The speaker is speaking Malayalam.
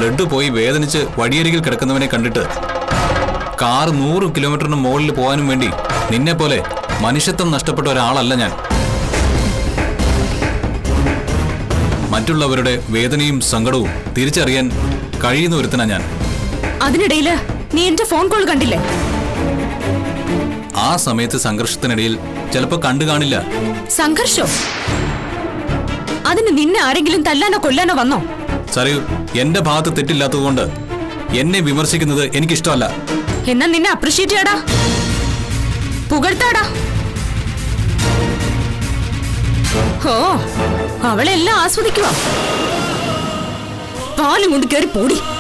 ബ്ലഡ് പോയി വേദനിച്ച് വഴിയരികിൽ കിടക്കുന്നവനെ കണ്ടിട്ട് കാർ 100 കിലോമീറ്ററിന് മുകളിൽ പോകാനും വേണ്ടി നിന്നെ പോലെ മനുഷ്യത്വം നഷ്ടപ്പെട്ട ഒരാളല്ല ഞാൻ. മറ്റുള്ളവരുടെ വേദനയും സങ്കടവും തിരിച്ചറിയാൻ കഴിയുന്ന ഒരുത്തനാ ഞാൻ. അതിനിടയില് നീ എന്റെ ഫോൺ കോൾ കണ്ടില്ലേ? ആ സമയത്ത് സംഘർഷത്തിനിടയിൽ ചിലപ്പോ കണ്ടു കാണില്ല. സംഘർഷോ? അതിന് നിന്നെ ആരെങ്കിലും തല്ലാനോ കൊല്ലാനോ വന്നോ? സറിയു, എന്റെ ഭാഗത്ത് തെറ്റില്ലാത്തതുകൊണ്ട് എന്നെ വിമർശിക്കുന്നത് എനിക്കിഷ്ടമല്ല. എന്നാ നിന്നെ അപ്രീഷിയേറ്റ് ചെയ്യാടാ, പുകഴ്ത്താടാ. ഓ, അവളെല്ലാം ആസ്വദിക്കുക. പാലും കൊണ്ട് കയറി പോടി.